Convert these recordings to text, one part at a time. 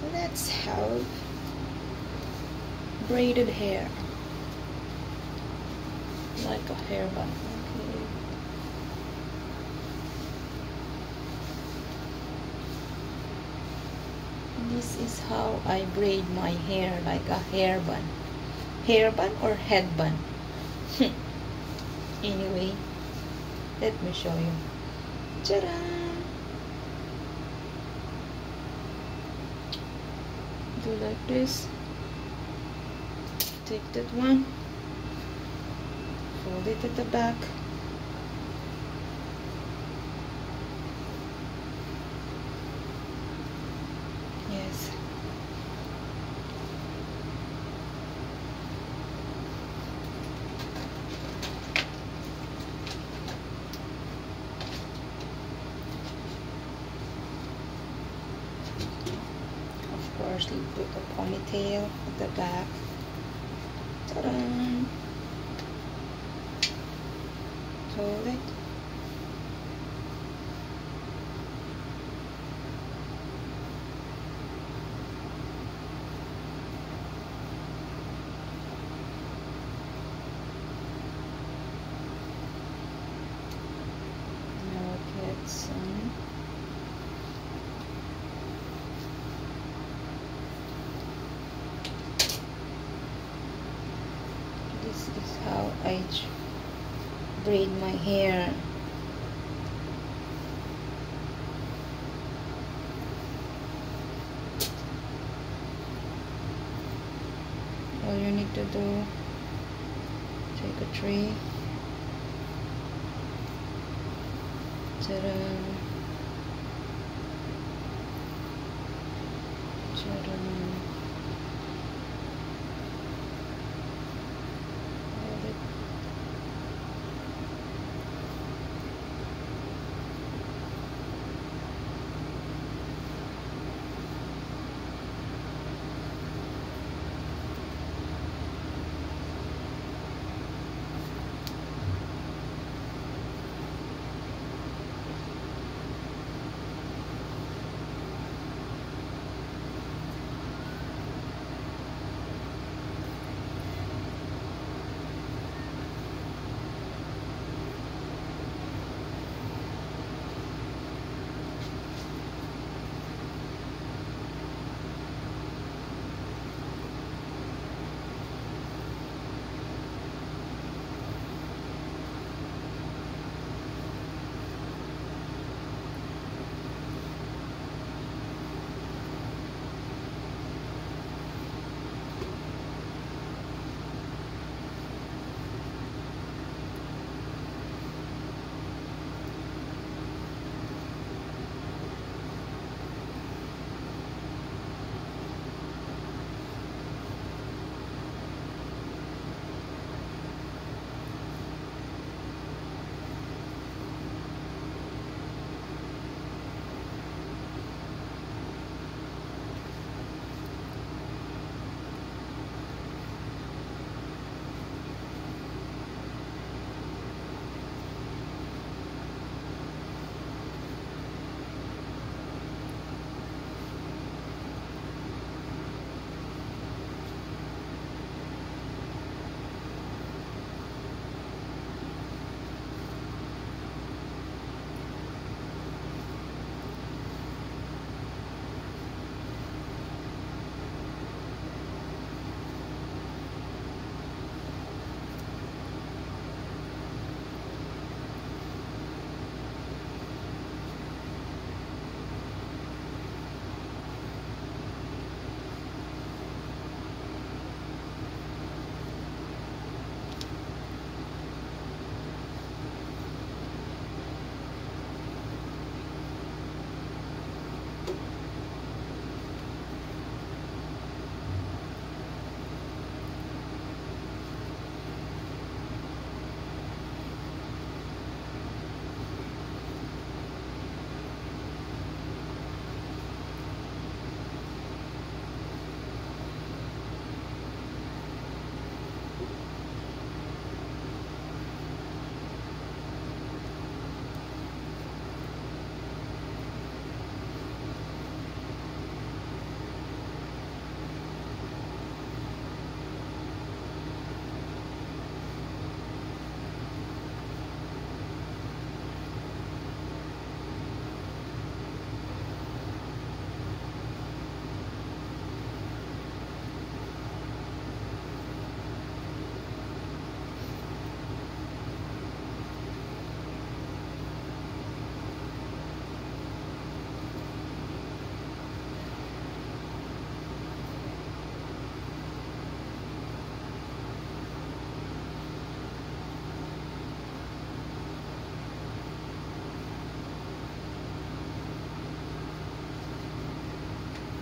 Let's have braided hair, like a hairband. Okay. This is how I braid my hair, like a hairband. Hairband or headband? Anyway, let me show you. Ta-da! Do like this. Take that one, fold it at the back, yes, of course you put a ponytail at the back. Ta-da! Hold it. Now get some. This is how I braid my hair. All you need to do, take a tray, ta-da, ta-da. Hold it.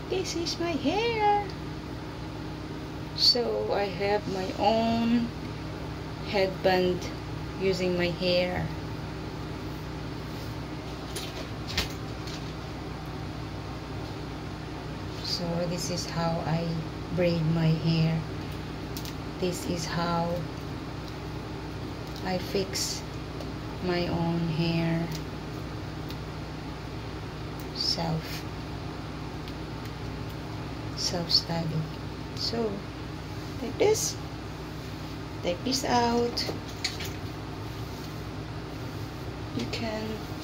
This is my hair. So I have my own headband using my hair. So this is how I braid my hair. This is how I fix my own hair. Self-study. So take this out. You can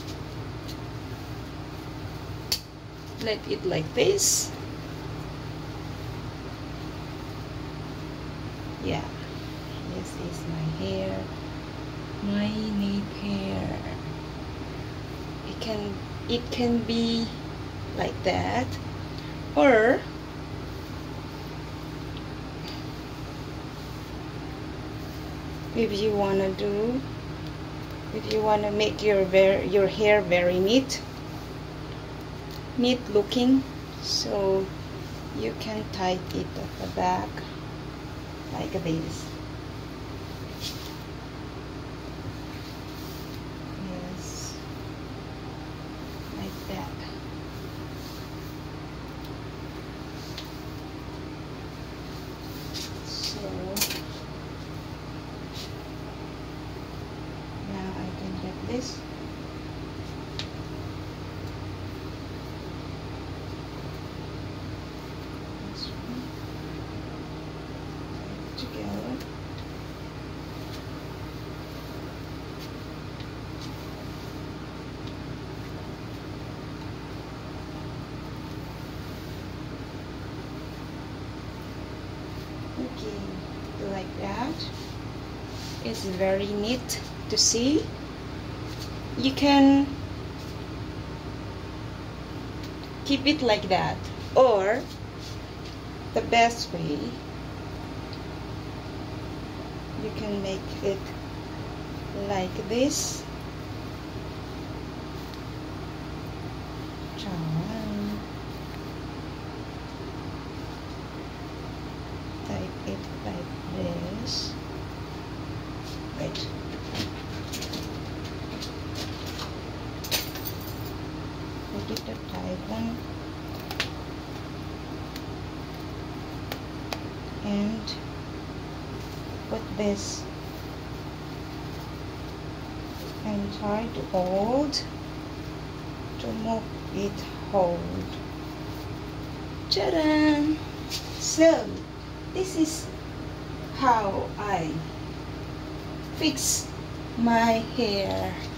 let it like this. Yeah, this is my hair, my nape hair. It can be like that, or if you wanna make your hair very neat looking, so you can tie it at the back like this. Yes, like that. So now I can get this. Together. Okay, like that. It's very neat to see. You can keep it like that, or the best way, you can make it like this. Type it like this. Wait. Put it the tight one. And put this and try to hold to make it hold. Ta-da! So this is how I fix my hair.